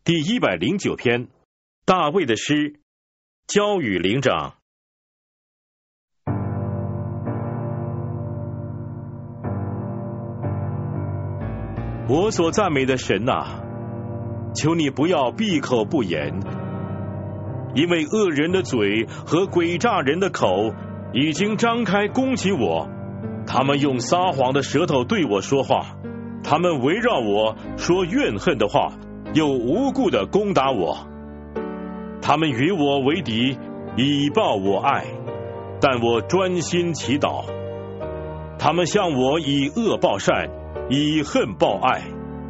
第109篇，大卫的诗，交与灵长。我所赞美的神啊，求你不要闭口不言，因为恶人的嘴和诡诈人的口已经张开攻击我，他们用撒谎的舌头对我说话，他们围绕我说怨恨的话，又无故的攻打我。他们与我为敌，以报我爱，但我专心祈祷。他们向我以恶报善，以恨报爱。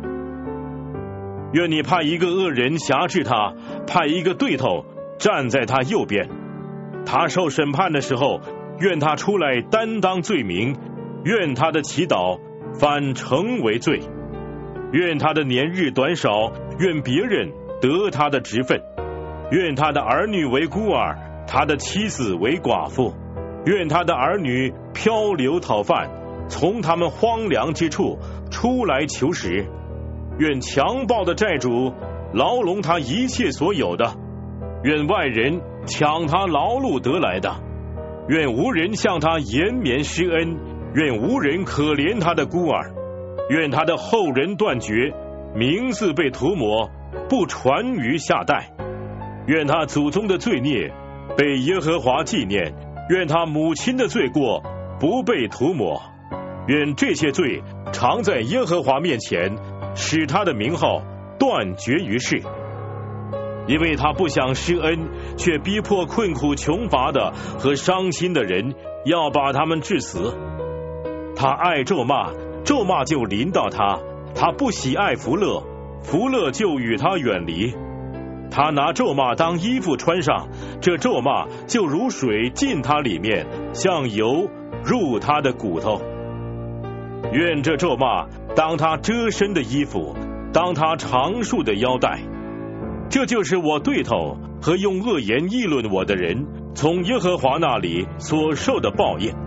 愿你派一个恶人辖制他，派一个对头站在他右边。他受审判的时候，愿他出来担当罪名，愿他的祈祷反成为罪。愿他的年日短少，愿别人得他的职分。愿他的儿女为孤儿，他的妻子为寡妇。愿他的儿女漂流讨饭，从他们荒凉之处出来求食。愿强暴的债主牢笼他一切所有的，愿外人抢他劳碌得来的。愿无人向他延绵施恩，愿无人可怜他的孤儿。愿他的后人断绝，名字被涂抹，不传于下代。愿他祖宗的罪孽被耶和华纪念，愿他母亲的罪过不被涂抹。愿这些罪常在耶和华面前，使他的名号断绝于世。因为他不想施恩，却逼迫困苦穷乏的和伤心的人，要把他们治死。他爱咒骂，咒骂就临到他；他不喜爱福乐，福乐就与他远离。他拿咒骂当衣服穿上，这咒骂就如水进他里面，像油入他的骨头。愿这咒骂当他遮身的衣服，当他长束的腰带。这就是我对头和用恶言议论我的人从耶和华那里所受的报应。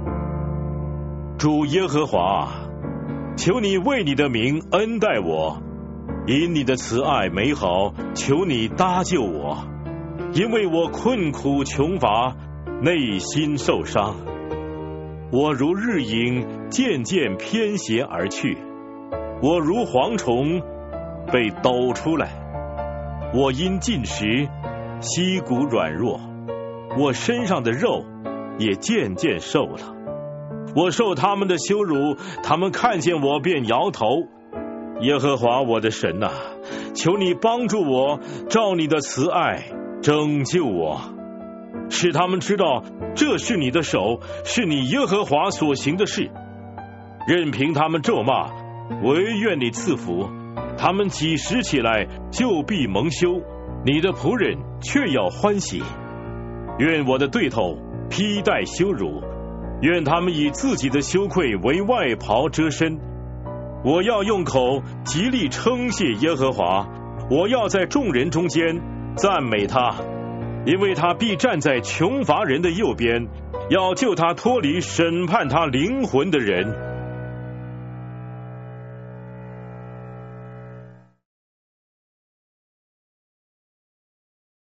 主耶和华，求你为你的名恩待我，因你的慈爱美好，求你搭救我，因为我困苦穷乏，内心受伤。我如日影渐渐偏斜而去，我如蝗虫被抖出来。我因进食，膝骨软弱，我身上的肉也渐渐瘦了。我受他们的羞辱，他们看见我便摇头。耶和华我的神啊，求你帮助我，照你的慈爱拯救我，使他们知道这是你的手，是你耶和华所行的事。任凭他们咒骂，唯愿你赐福。他们几时起来，就必蒙羞，你的仆人却要欢喜。愿我的对头披戴羞辱，愿他们以自己的羞愧为外袍遮身。我要用口极力称谢耶和华，我要在众人中间赞美他，因为他必站在穷乏人的右边，要救他脱离审判他灵魂的人。